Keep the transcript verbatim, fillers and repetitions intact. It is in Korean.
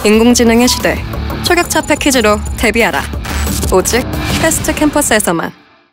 인공지능의 시대. 초격차 패키지로 데뷔하라. 오직 패스트 캠퍼스에서만.